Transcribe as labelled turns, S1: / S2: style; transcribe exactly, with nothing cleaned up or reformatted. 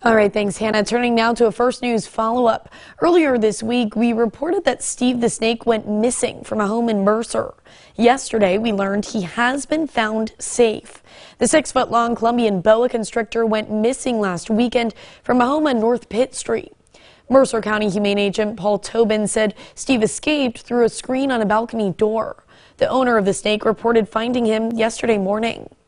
S1: All right, thanks, Hannah. Turning now to a First News follow-up. Earlier this week, we reported that Steve the snake went missing from a home in Mercer. Yesterday, we learned he has been found safe. The six-foot-long Colombian Boa Constrictor went missing last weekend from a home on North Pitt Street. Mercer County Humane Agent Paul Tobin said Steve escaped through a screen on a balcony door. The owner of the snake reported finding him yesterday morning.